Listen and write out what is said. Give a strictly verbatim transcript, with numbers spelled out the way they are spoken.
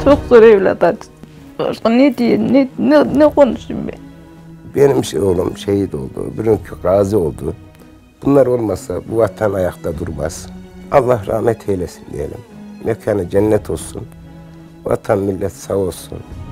çok zor evlat acısı. Başka ne diyeyim, ne, ne, ne konuşayım ben? Benim şey oğlum şehit oldu, birinin gazi oldu. Bunlar olmasa bu vatan ayakta durmaz. Allah rahmet eylesin diyelim. Mekanı cennet olsun. Vatan millet sağ olsun.